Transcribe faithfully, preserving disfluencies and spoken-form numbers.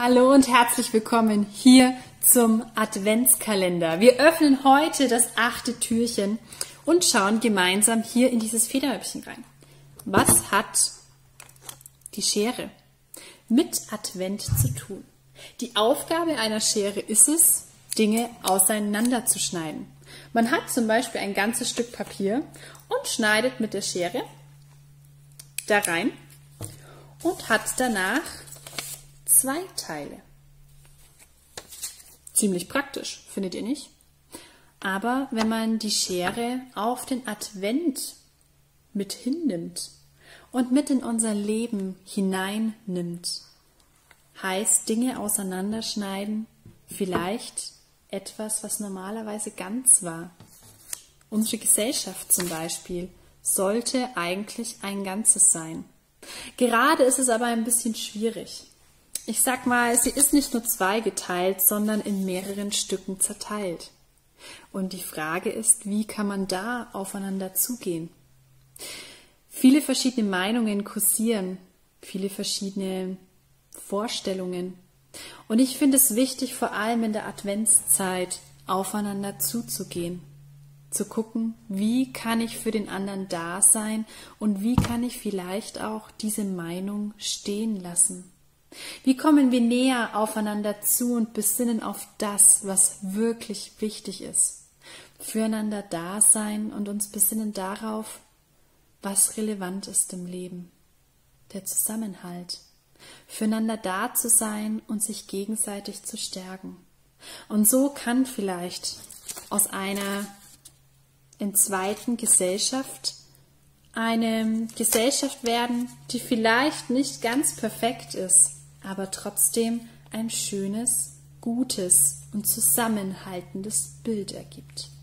Hallo und herzlich willkommen hier zum Adventskalender. Wir öffnen heute das achte Türchen und schauen gemeinsam hier in dieses Federhäubchen rein. Was hat die Schere mit Advent zu tun? Die Aufgabe einer Schere ist es, Dinge auseinanderzuschneiden. Man hat zum Beispiel ein ganzes Stück Papier und schneidet mit der Schere da rein und hat danach zwei Teile. Ziemlich praktisch, findet ihr nicht? Aber wenn man die Schere auf den Advent mit hinnimmt und mit in unser Leben hineinnimmt, heißt Dinge auseinanderschneiden vielleicht etwas, was normalerweise ganz war. Unsere Gesellschaft zum Beispiel sollte eigentlich ein Ganzes sein. Gerade ist es aber ein bisschen schwierig. Ich sag mal, sie ist nicht nur zweigeteilt, sondern in mehreren Stücken zerteilt. Und die Frage ist, wie kann man da aufeinander zugehen? Viele verschiedene Meinungen kursieren, viele verschiedene Vorstellungen. Und ich finde es wichtig, vor allem in der Adventszeit aufeinander zuzugehen. Zu gucken, wie kann ich für den anderen da sein und wie kann ich vielleicht auch diese Meinung stehen lassen. Wie kommen wir näher aufeinander zu und besinnen auf das, was wirklich wichtig ist? Füreinander da sein und uns besinnen darauf, was relevant ist im Leben. Der Zusammenhalt. Füreinander da zu sein und sich gegenseitig zu stärken. Und so kann vielleicht aus einer entzweiten Gesellschaft eine Gesellschaft werden, die vielleicht nicht ganz perfekt ist, aber trotzdem ein schönes, gutes und zusammenhaltendes Bild ergibt.